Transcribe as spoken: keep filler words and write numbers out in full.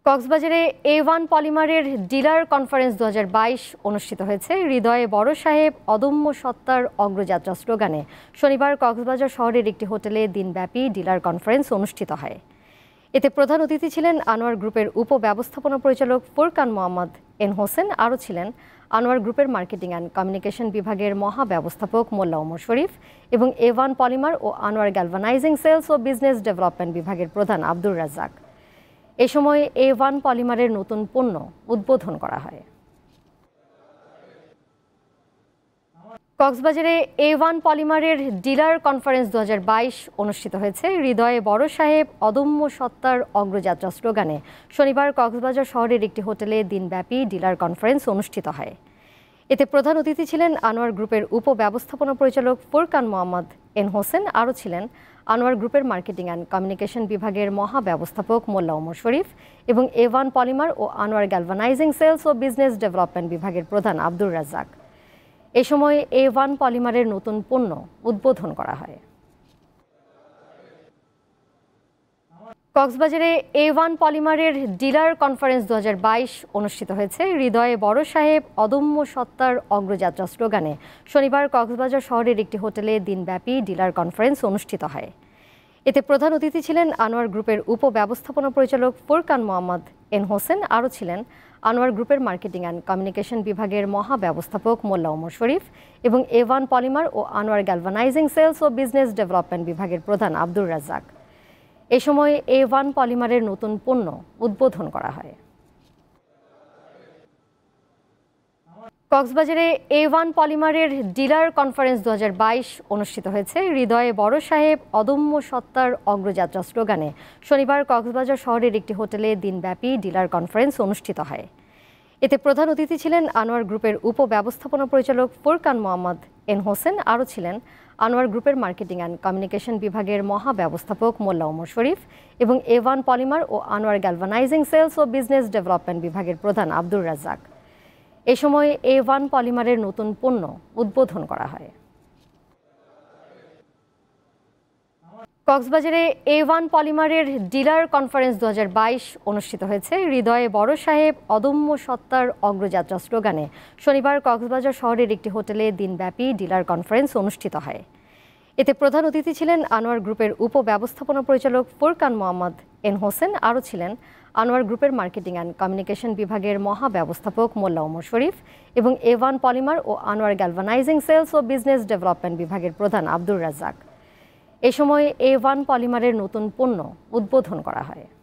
কক্সবাজারে A one পলিমারের dealer conference দু হাজার বাইশ অনুষ্ঠিত হয়েছে। হৃদয়ে বড় সাহেব অদম্য সত্তার অগ্রযাত্রা স্লোগানে শনিবার কক্সবাজার শহরের একটি হোটেলে দিনব্যাপী ডিলার কনফারেন্স অনুষ্ঠিত হয়। এতে প্রধান অতিথি ছিলেন আনোয়ার গ্রুপের উপব্যবস্থাপনা পরিচালক ফুরকান মোহাম্মদ এন হোসেন। আরও ছিলেন আনোয়ার গ্রুপের মার্কেটিং অ্যান্ড কমিউনিকেশন বিভাগের মহাব্যবস্থাপক মোল্লা ওমর শরীফ এবং এ ওয়ান পলিমার ও আনোয়ার গ্যালভানাইজিং সেলস ও বিজনেস ডেভেলপমেন্ট বিভাগের প্রধান আব্দুর রাজ্জাক। এ সময় এ ওয়ান পলিমারের নতুন পণ্য উদ্বোধন করা হয়। কক্সবাজারে এ ওয়ান পলিমারের ডিলার কনফারেন্স দু হাজার বাইশ অনুষ্ঠিত হয়েছে। হৃদয়ে বড় সাহেব অদম্য সত্তার অগ্রযাত্রা স্লোগানে শনিবার কক্সবাজার শহরের একটি হোটেলে দিনব্যাপী ডিলার কনফারেন্স অনুষ্ঠিত হয়। এতে প্রধান অতিথি ছিলেন আনোয়ার গ্রুপের উপব্যবস্থাপনা পরিচালক ফুরকান মোহাম্মদ এন হোসেন। আরও ছিলেন আনোয়ার গ্রুপের মার্কেটিং অ্যান্ড কমিউনিকেশন বিভাগের মহাব্যবস্থাপক মোল্লা ওমর শরীফ এবং এ ওয়ান পলিমার ও আনোয়ার গ্যালভানাইজিং সেলস ও বিজনেস ডেভেলপমেন্ট বিভাগের প্রধান আব্দুর রাজ্জাক। এ সময় এ ওয়ান পলিমারের নতুন পণ্য উদ্বোধন করা হয়। কক্সবাজারে এ ওয়ান পলিমারের ডিলার কনফারেন্স দু হাজার বাইশ অনুষ্ঠিত হয়েছে। হৃদয়ে বড় সাহেব অদম্য সত্তার অগ্রযাত্রা স্লোগানে শনিবার কক্সবাজার শহরের একটি হোটেলে দিনব্যাপী ডিলার কনফারেন্স অনুষ্ঠিত হয়। এতে প্রধান অতিথি ছিলেন আনোয়ার গ্রুপের উপব্যবস্থাপনা পরিচালক ফুরকান মোহাম্মদ এন হোসেন। আরও ছিলেন আনোয়ার গ্রুপের মার্কেটিং অ্যান্ড কমিউনিকেশন বিভাগের মহাব্যবস্থাপক মোল্লা ওমর শরীফ এবং এ ওয়ান পলিমার ও আনোয়ার গ্যালভানাইজিং সেলস ও বিজনেস ডেভেলপমেন্ট বিভাগের প্রধান আব্দুর রাজ্জাক। এ সময় এ ওয়ান পলিমারের নতুন পণ্য উদ্বোধন করা হয়। কক্সবাজারে এ ওয়ান পলিমারের ডিলার কনফারেন্স দু হাজার বাইশ অনুষ্ঠিত হয়েছে। হৃদয়ে বড় সাহেব অদম্য সত্তার অগ্রযাত্রা স্লোগানে শনিবার কক্সবাজার শহরের একটি হোটেলে দিনব্যাপী ডিলার কনফারেন্স অনুষ্ঠিত হয়। এতে প্রধান অতিথি ছিলেন আনোয়ার গ্রুপের উপব্যবস্থাপনা পরিচালক ফুরকান মোহাম্মদ এন হোসেন। আরও ছিলেন আনোয়ার গ্রুপের মার্কেটিং অ্যান্ড কমিউনিকেশন বিভাগের মহাব্যবস্থাপক মোল্লা ওমর শরীফ এবং এ ওয়ান পলিমার ও আনোয়ার গ্যালভানাইজিং সেলস ও বিজনেস ডেভেলপমেন্ট বিভাগের প্রধান আব্দুর রাজ্জাক। এ সময় এ ওয়ান পলিমারের নতুন পণ্য উদ্বোধন করা হয়। কক্সবাজারে এ ওয়ান পলিমারের ডিলার কনফারেন্স দু হাজার বাইশ অনুষ্ঠিত হয়েছে। হৃদয়ে বড় সাহেব অদম্য সত্তার অগ্রযাত্রা স্লোগানে শনিবার কক্সবাজার শহরের একটি হোটেলে দিনব্যাপী ডিলার কনফারেন্স অনুষ্ঠিত হয়। এতে প্রধান অতিথি ছিলেন আনোয়ার গ্রুপের উপব্যবস্থাপনা পরিচালক ফুরকান মোহাম্মদ এন হোসেন। আরও ছিলেন আনোয়ার গ্রুপের মার্কেটিং অ্যান্ড কমিউনিকেশন বিভাগের মহাব্যবস্থাপক মোল্লা ওমর শরীফ এবং এ ওয়ান পলিমার ও আনোয়ার গ্যালভানাইজিং সেলস ও বিজনেস ডেভেলপমেন্ট বিভাগের প্রধান আব্দুর রাজ্জাক। এ সময় এ ওয়ান পলিমারের নতুন পণ্য উদ্বোধন করা হয়।